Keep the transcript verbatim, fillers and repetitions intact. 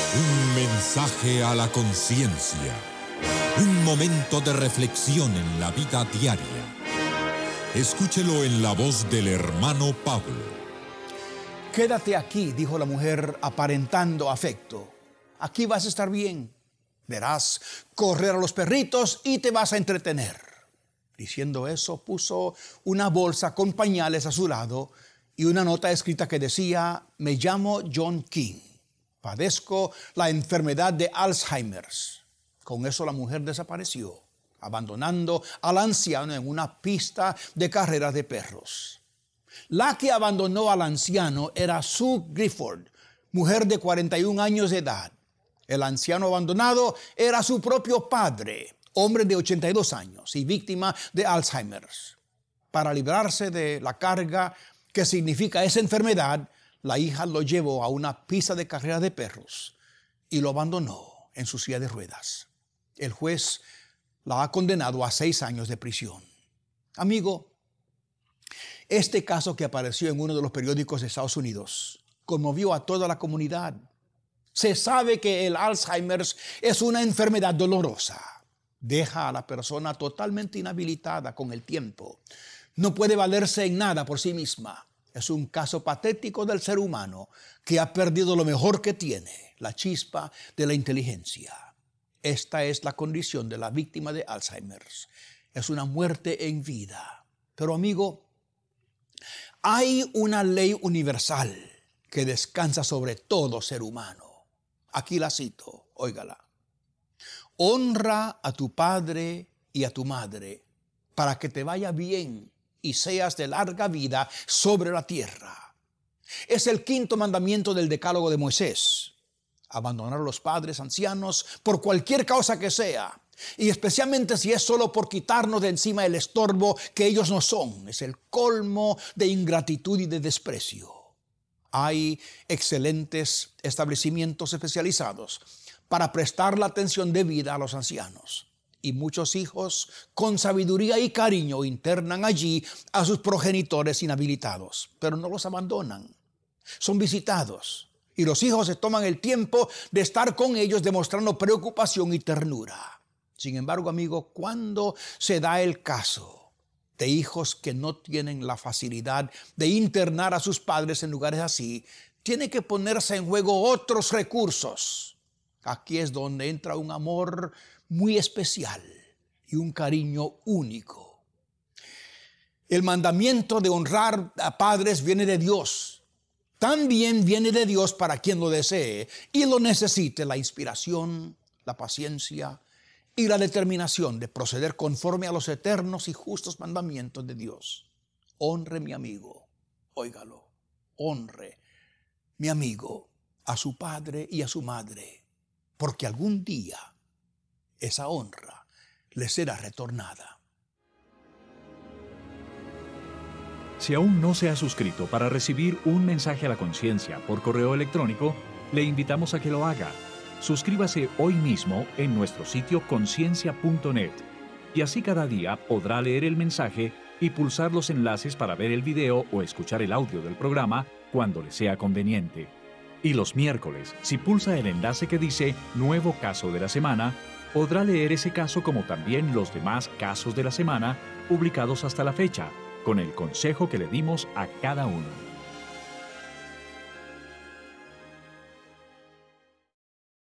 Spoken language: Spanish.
Un mensaje a la conciencia. Un momento de reflexión en la vida diaria. Escúchelo en la voz del hermano Pablo. Quédate aquí, dijo la mujer, aparentando afecto. Aquí vas a estar bien. Verás correr a los perritos y te vas a entretener. Diciendo eso, puso una bolsa con pañales a su lado y una nota escrita que decía: me llamo John King. Padezco la enfermedad de Alzheimer's. Con eso la mujer desapareció, abandonando al anciano en una pista de carreras de perros. La que abandonó al anciano era Sue Gifford, mujer de cuarenta y un años de edad. El anciano abandonado era su propio padre, hombre de ochenta y dos años y víctima de Alzheimer's. Para librarse de la carga que significa esa enfermedad, la hija lo llevó a una pista de carreras de perros y lo abandonó en su silla de ruedas. El juez la ha condenado a seis años de prisión. Amigo, este caso que apareció en uno de los periódicos de Estados Unidos conmovió a toda la comunidad. Se sabe que el Alzheimer es una enfermedad dolorosa. Deja a la persona totalmente inhabilitada con el tiempo. No puede valerse en nada por sí misma. Es un caso patético del ser humano que ha perdido lo mejor que tiene, la chispa de la inteligencia. Esta es la condición de la víctima de Alzheimer. Es una muerte en vida. Pero amigo, hay una ley universal que descansa sobre todo ser humano. Aquí la cito, óigala. Honra a tu padre y a tu madre para que te vaya bien y seas de larga vida sobre la tierra. Es el quinto mandamiento del decálogo de Moisés. Abandonar a los padres ancianos por cualquier causa que sea, y especialmente si es solo por quitarnos de encima el estorbo que ellos no son, es el colmo de ingratitud y de desprecio. Hay excelentes establecimientos especializados para prestar la atención debida a los ancianos. Y muchos hijos con sabiduría y cariño internan allí a sus progenitores inhabilitados, pero no los abandonan. Son visitados y los hijos se toman el tiempo de estar con ellos demostrando preocupación y ternura. Sin embargo, amigo, cuando se da el caso de hijos que no tienen la facilidad de internar a sus padres en lugares así, tiene que ponerse en juego otros recursos. Aquí es donde entra un amor muy especial y un cariño único. El mandamiento de honrar a padres viene de Dios. También viene de Dios para quien lo desee y lo necesite, la inspiración, la paciencia y la determinación de proceder conforme a los eternos y justos mandamientos de Dios. Honre, mi amigo, óigalo, honre, mi amigo, a su padre y a su madre, porque algún día esa honra le será retornada. Si aún no se ha suscrito para recibir un mensaje a la conciencia por correo electrónico, le invitamos a que lo haga. Suscríbase hoy mismo en nuestro sitio conciencia punto net y así cada día podrá leer el mensaje y pulsar los enlaces para ver el video o escuchar el audio del programa cuando le sea conveniente. Y los miércoles, si pulsa el enlace que dice Nuevo Caso de la Semana, podrá leer ese caso como también los demás casos de la semana publicados hasta la fecha, con el consejo que le dimos a cada uno.